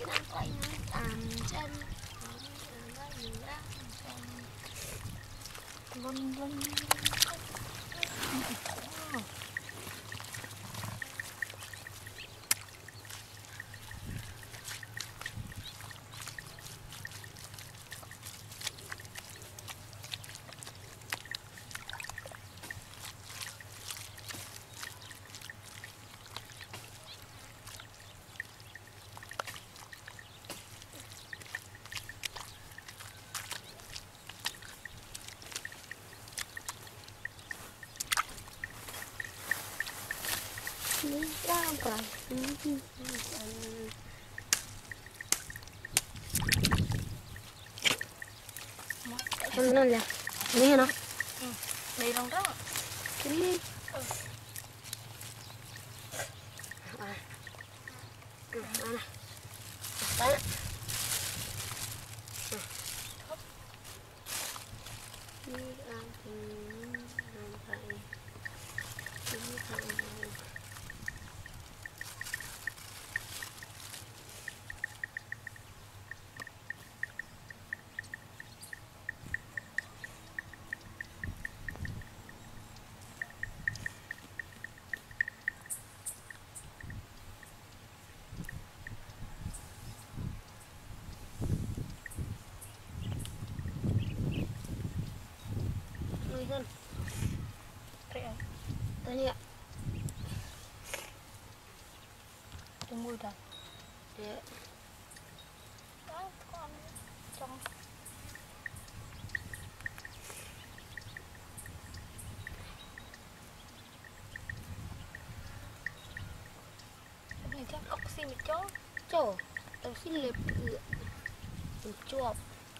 Nó là nghe nó đi đâu đó đi hơn đây nhỉ trong mùi thật đấy đó con trong này chắc ốc xin được chó chỗ tao xin lệp chuột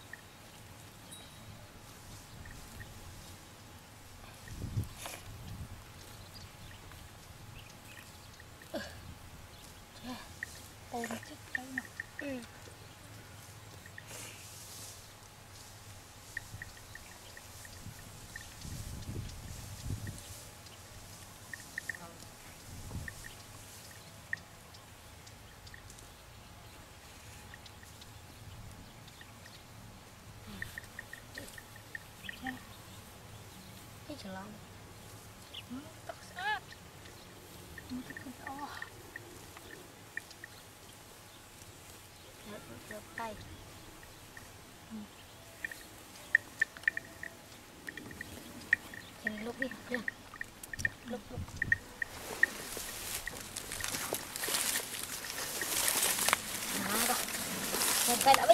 ôm chết cái mà cái chả lắm tóc sát một cái con được tay lúc đi lên lúc đó rồi một tay đã đi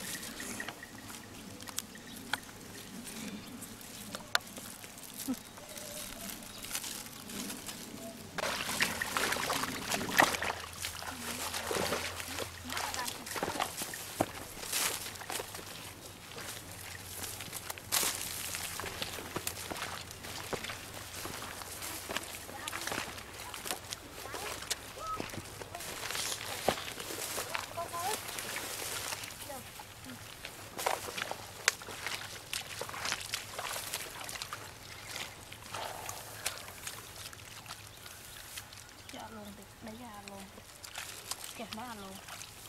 đấy là luôn kẹt nó ăn luôn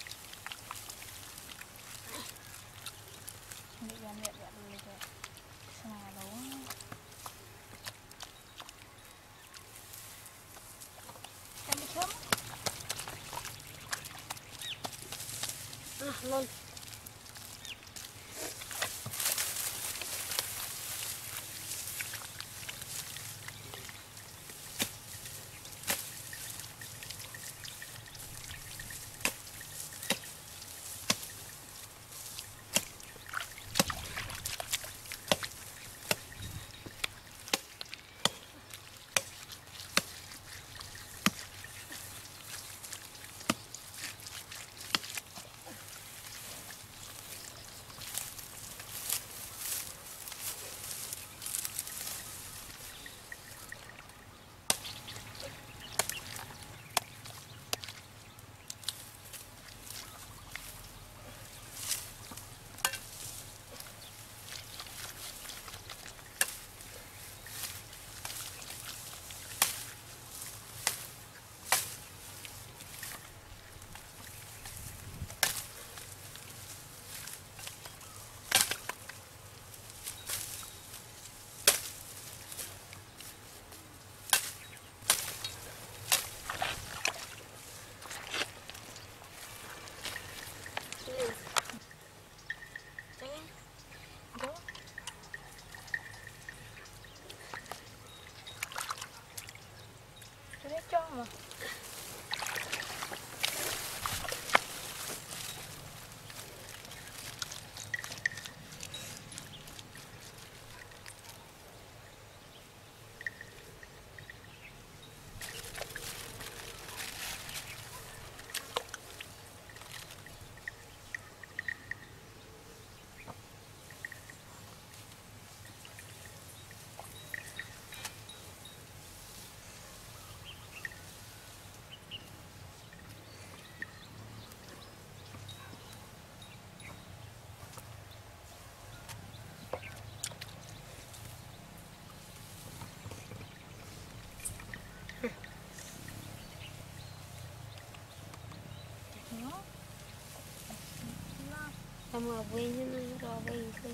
mẹ ra mẹ luôn kìa xà đấu em đi chấm luôn Làm ở bên nó rồi bên thôi.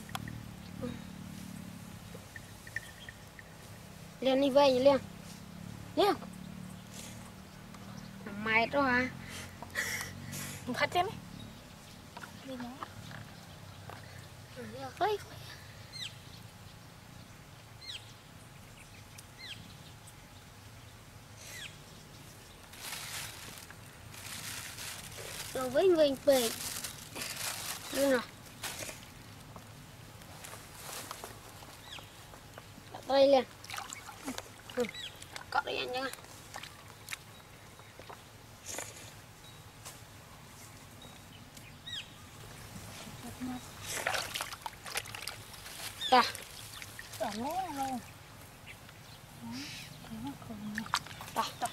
Liền đi về nhỉ liền. Liền. Mày đó hả? Phát trên đấy. Đi nó. Ơi. Rồi với mình về. Đây nào. Đây liền. Cọ đây anh nhá. Đó. Đó nó luôn. Đó. Đó.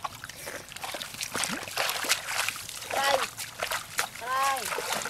Đây. Đây.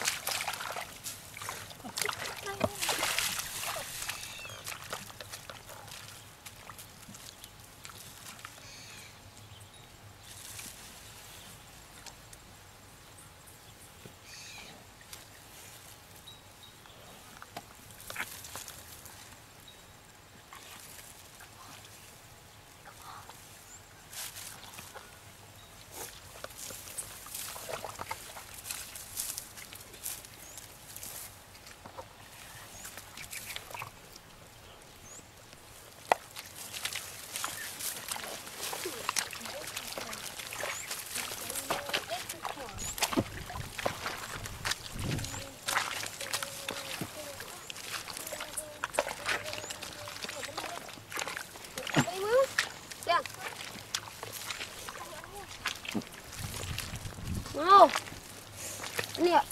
Wow. Ini ya.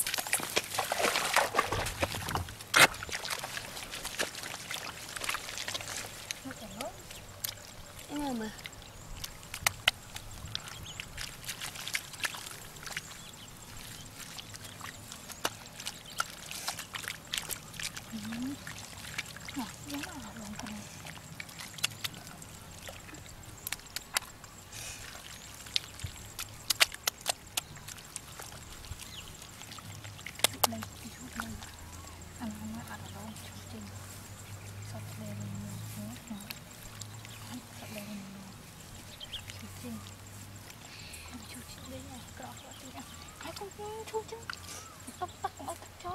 Ini apa? Nah, gimana dong kan? Đây, ví dụ đây. Anak-anak ada dong cuci. Satu dari ini, satu dari ini. Cuci. Cuci đây này, cọ đi nè. Hãy con cuci. Tóc tóc cũng tóc chó.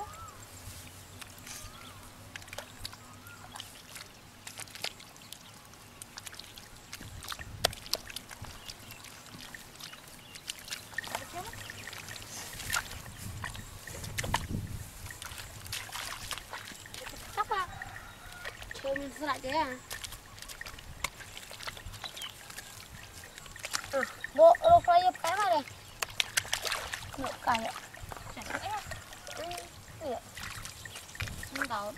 Mình sẽ lại thế à? Bộ đồ phơi cái mà này. Nụ cải ạ. Không đau.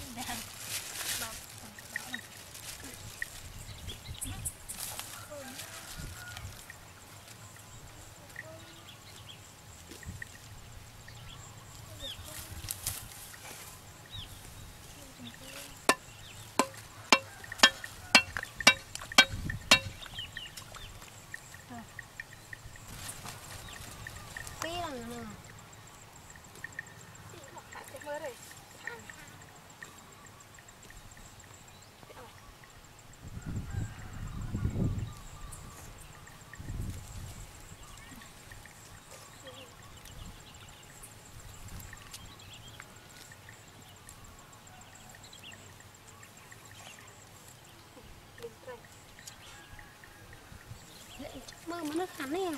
Mơ mà nó khắn này à?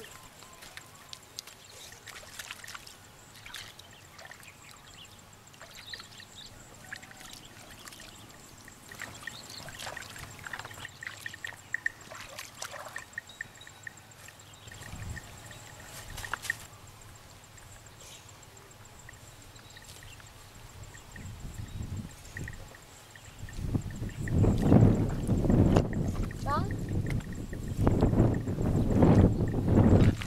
Đó.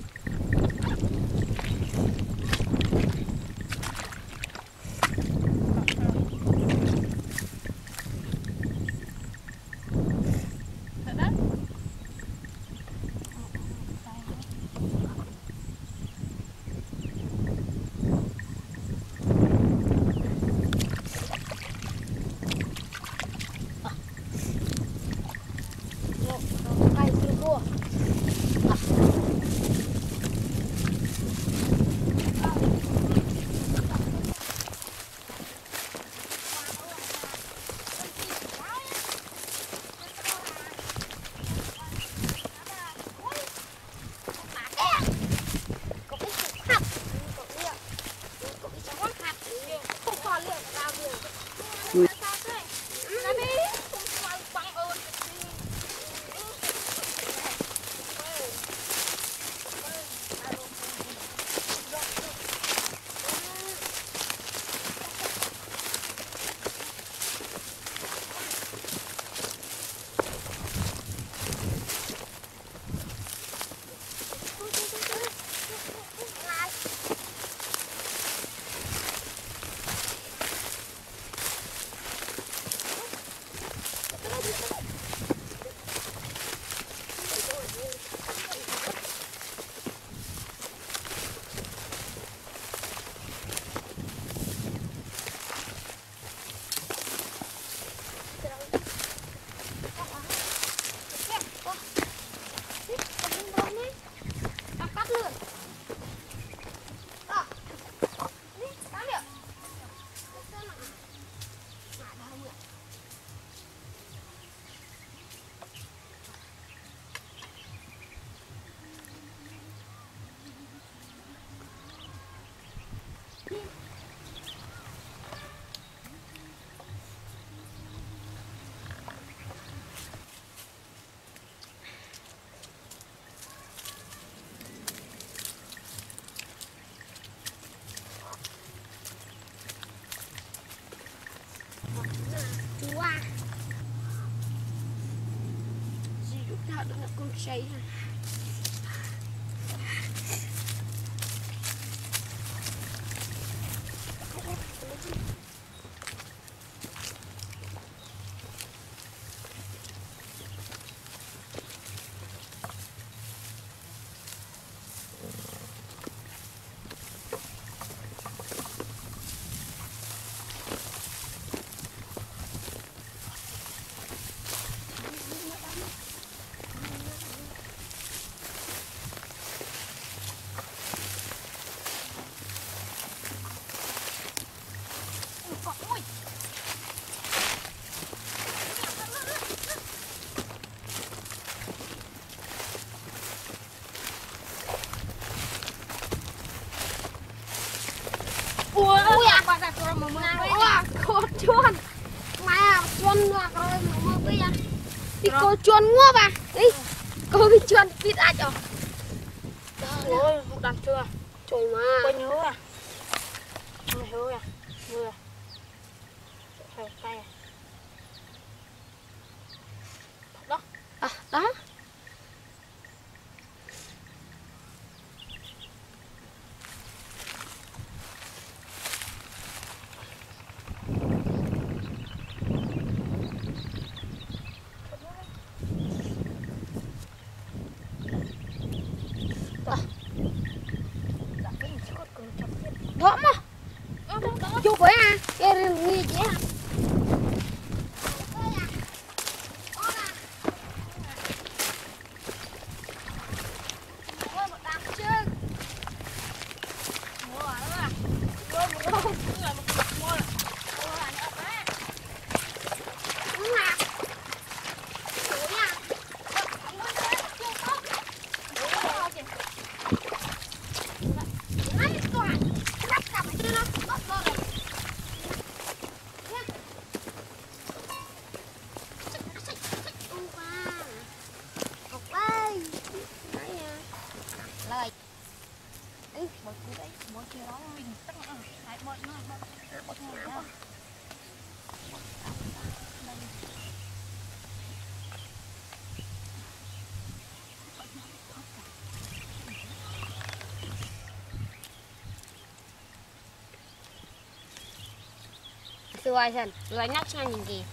được con say ha. Ui à, bạn đặt cho một Cô chuồn mà chuồn là rồi mà bây giờ đi cô chuồn ngua bà đi cô đi chuồn biết ai cho ôi đặt chưa trời mà quên nhớ à mày hứa à mưa phải tay à đó đó đó mà chụp với à cái gì chứ lời bớt cú đấy bớt kia đó mình tắt hãy bớt nó bớt ngay nhá Suai dần suai nắp sang nhìn gì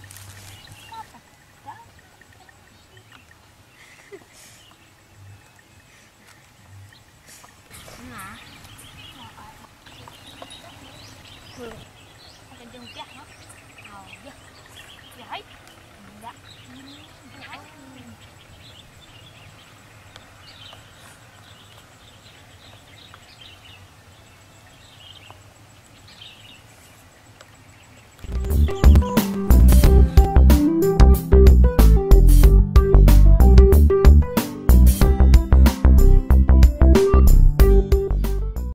hả